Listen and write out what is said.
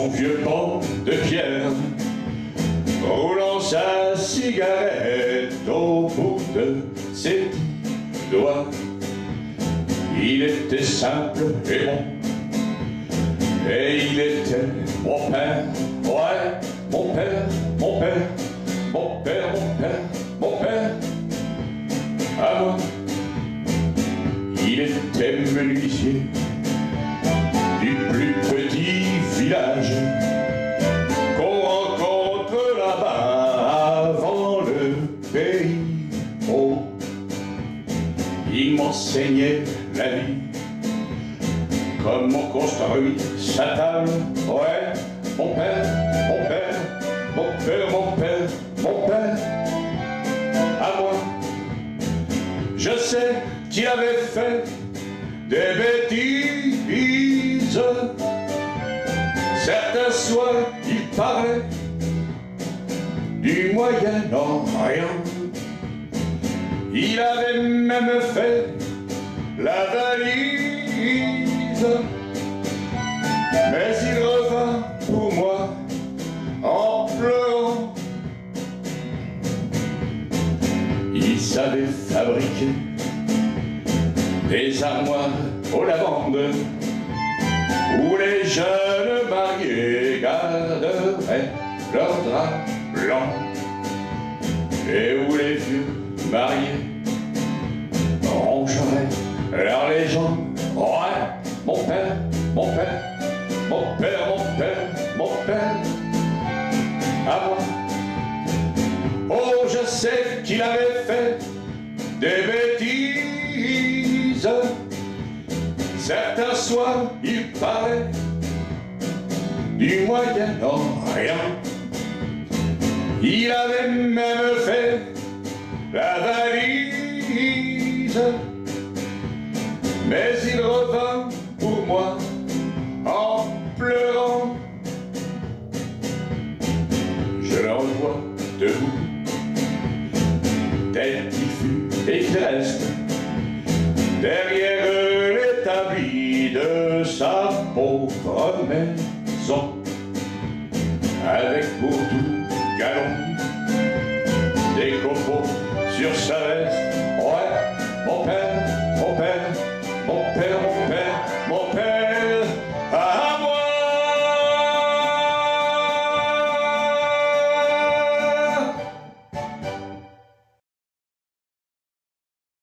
son vieux pot de pierre, roulant sa cigarette au bout de ses doigts. Il était simple et bon, et il était mon père, ouais, mon père, mon père, mon père, mon père, mon père, à moi. Il était menuisier du plus petit village qu'on rencontre là-bas avant le pays. Oh, il m'enseignait la vie, comment construire sa table. Ouais, mon père, mon père, mon père, mon père, mon père, à moi. Je sais qu'il avait fait des bêtises. Certains soirs, il parlait du Moyen-Orient. Il avait même fait la valise. Mais il revint pour moi en pleurant. Il savait fabriquer des armoires aux lavandes où les jeunes mariés garderaient leurs draps blancs et où les vieux mariés rongeraient leurs légendes. Ouais, mon père, mon père, mon père, mon père, mon père, à moi. Oh, je sais qu'il avait fait des bêtises. Certains soirs, il parlait du Moyen-Orient. Il avait même fait la valise. Mais il revint pour moi en pleurant. Je le revois debout, tel qu'il fut et qu'il reste, derrière l'établi de sa pauvre maison, avec pour tout galon des copeaux sur sa veste.